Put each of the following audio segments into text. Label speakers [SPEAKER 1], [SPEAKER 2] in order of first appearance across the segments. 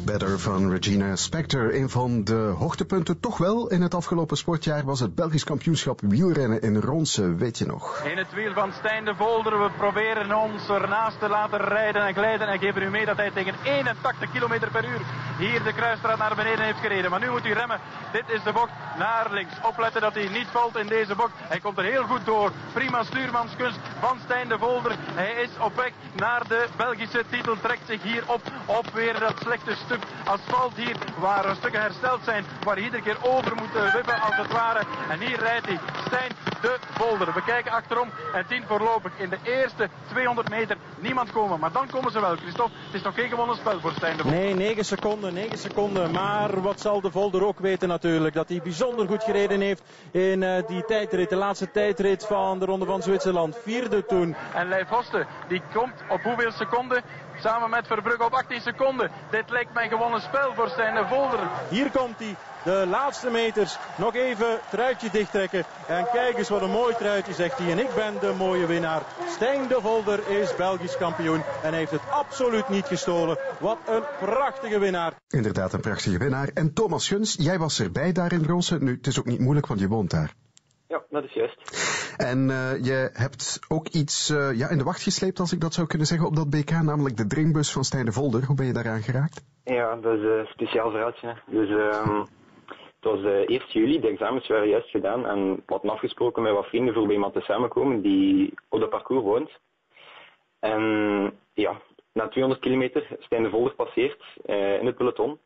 [SPEAKER 1] Better van Regina Spektor. Een van de hoogtepunten toch wel in het afgelopen sportjaar was het Belgisch kampioenschap wielrennen in Ronse, weet je nog?
[SPEAKER 2] In het wiel van Stijn de Volder, we proberen ons ernaast te laten rijden en glijden en geven u mee dat hij tegen 81 km per uur hier de kruisstraat naar beneden heeft gereden. Maar nu moet hij remmen. Dit is de bocht naar links. Opletten dat hij niet valt in deze bocht. Hij komt er heel goed door. Prima stuurmanskunst van Stijn de Volder. Hij is op weg naar de Belgische titel. Trekt zich hier op weer dat slechte stuk asfalt hier, waar stukken hersteld zijn, waar hij iedere keer over moet wippen als het ware. En hier rijdt hij, Stijn de Volder. We kijken achterom en 10 voorlopig. In de eerste 200 meter niemand komen, maar dan komen ze wel. Christophe, het is nog geen gewonnen spel voor Stijn de Volder.
[SPEAKER 3] Nee, 9 seconden. Maar wat zal de Volder ook weten natuurlijk, dat hij bijzonder goed gereden heeft in die tijdrit, de laatste tijdrit van de Ronde van Zwitserland. 4e toen.
[SPEAKER 2] En Leif Hoste, die komt op hoeveel seconden? Samen met Verbrugge op 18 seconden. Dit lijkt mij gewonnen spel voor Stijn de Volder.
[SPEAKER 3] Hier komt hij. De laatste meters. Nog even truitje dichttrekken. En kijk eens wat een mooi truitje, zegt hij. En ik ben de mooie winnaar. Stijn de Volder is Belgisch kampioen. En heeft het absoluut niet gestolen. Wat een prachtige winnaar.
[SPEAKER 1] Inderdaad, een prachtige winnaar. En Thomas Guns, jij was erbij daar in Ronse. Nu, het is ook niet moeilijk, want je woont daar.
[SPEAKER 4] Ja, dat is juist.
[SPEAKER 1] En je hebt ook iets in de wacht gesleept, als ik dat zou kunnen zeggen, op dat BK, namelijk de drinkbus van Stijn de Volder. Hoe ben je daaraan geraakt?
[SPEAKER 4] Ja, dat is een speciaal verhaaltje. Dus het was 1 juli, de examens waren juist gedaan en we hadden afgesproken met wat vrienden voor bij iemand te samenkomen die op dat parcours woont. En ja, na 200 kilometer Stijn de Volder passeert in het peloton.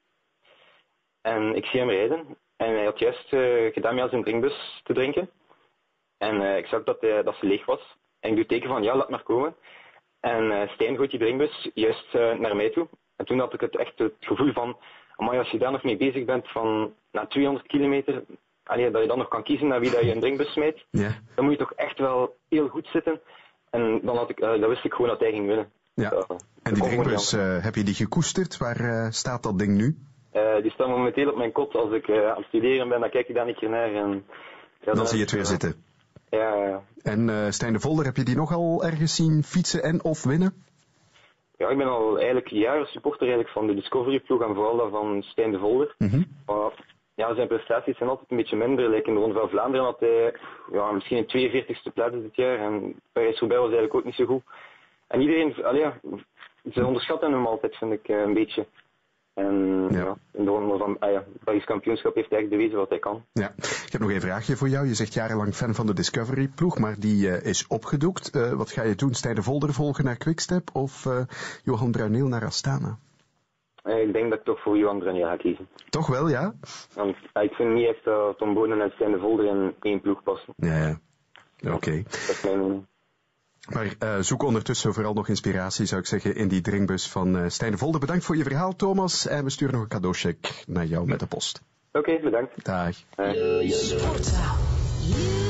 [SPEAKER 4] En ik zie hem rijden en hij had juist gedaan met zijn drinkbus te drinken. En ik zag dat ze leeg was. En ik doe teken van ja, laat maar komen. En Stijn gooit die drinkbus juist naar mij toe. En toen had ik het gevoel van, amai, als je daar nog mee bezig bent van na 200 kilometer, dat je dan nog kan kiezen naar wie dat je een drinkbus smijt, dan moet je toch echt wel heel goed zitten. En dan wist ik gewoon dat hij ging winnen.
[SPEAKER 1] Ja. En die drinkbus, heb je die gekoesterd? Waar staat dat ding nu?
[SPEAKER 4] Die staat momenteel op mijn kot. Als ik aan het studeren ben, dan kijk ik daar een keer naar. En,
[SPEAKER 1] dan zie je het weer zitten.
[SPEAKER 4] Ja.
[SPEAKER 1] En Stijn de Volder, heb je die nogal ergens zien fietsen en of winnen?
[SPEAKER 4] Ja, ik ben al eigenlijk jaren supporter van de Discovery-ploeg en vooral dat van Stijn de Volder. Maar ja, zijn prestaties zijn altijd een beetje minder. In de Ronde van Vlaanderen had hij misschien een 42e plaats dit jaar. En Parijs-Roubaix was eigenlijk ook niet zo goed. En iedereen, ze onderschatten hem altijd, vind ik, een beetje. En in de ronde van het Belgisch kampioenschap heeft hij echt bewezen wat hij kan.
[SPEAKER 1] Ja, ik heb nog een vraagje voor jou. Je zegt jarenlang fan van de Discovery-ploeg, maar die is opgedoekt. Wat ga je doen? Stijn de Volder volgen naar Quickstep of Johan Bruyneel naar Astana?
[SPEAKER 4] Ik denk dat ik toch voor Johan Bruyneel ga kiezen.
[SPEAKER 1] Toch wel, ja?
[SPEAKER 4] Want ik vind niet echt dat Tom Boonen en Stijn de Volder in één ploeg passen.
[SPEAKER 1] Ja. Oké.
[SPEAKER 4] Dat is mijn mening.
[SPEAKER 1] Maar zoek ondertussen vooral nog inspiratie, zou ik zeggen, in die drinkbus van Stijn de Volder. Bedankt voor je verhaal, Thomas. En we sturen nog een cadeaucheck naar jou met de post.
[SPEAKER 4] Oké, bedankt.
[SPEAKER 1] Dag.
[SPEAKER 5] Sportzaal.